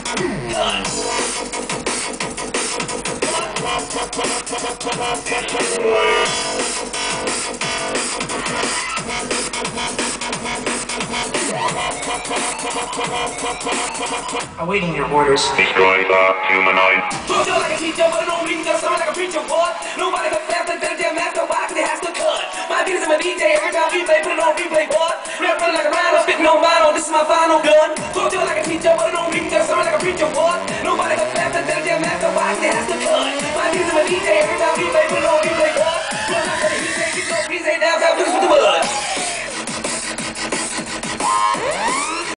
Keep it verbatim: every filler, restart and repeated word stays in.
Awaiting your orders. Destroy the humanoid. Talk like a teacher, but I don't read just sound like a preacher, boy. Nobody can fast like that damn master, why? Cause it has to cut. My beat is in my D J, every time we play, put it on replay, boy. Rap running like a rhino, spitting on vinyl, this is my final gun. Talk like a teacher, but I don't read just sound like a preacher, boy. Nobody can fast like that damn master, why? Cause it has to cut. My beat is in my D J, every time we play, put it on replay.